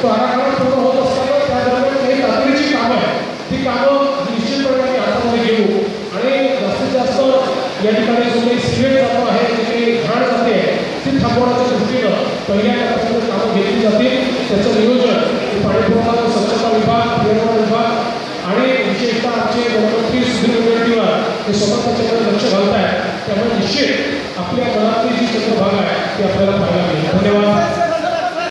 तो आराखडा पूर्ण होत असताना त्या दरम्यान काही तातडीची कामं आहेत, ती कामं निश्चितपणे आम्ही हातामध्ये घेऊ आणि जास्तीत जास्त या ठिकाणी जो काही सिमेंट जातो आहे, जे काही घाण जाते ती थांबवण्याच्या दृष्टीनं पहिल्या टप्प्यामध्ये कामं घेतली जातील. त्याचं नियोजन पाणीपुरवठा, स्वच्छता विभाग, पर्यावरण विभाग आणि विशेषतः आमचे गणपती सुधीर मुनगंटीवार हे स्वतः त्याच्याकडे लक्ष घालत आहेत. त्यामुळे निश्चित आपल्या मनातली जी चंद्रभागा आहे ती आपल्याला पाहायला मिळेल. धन्यवाद.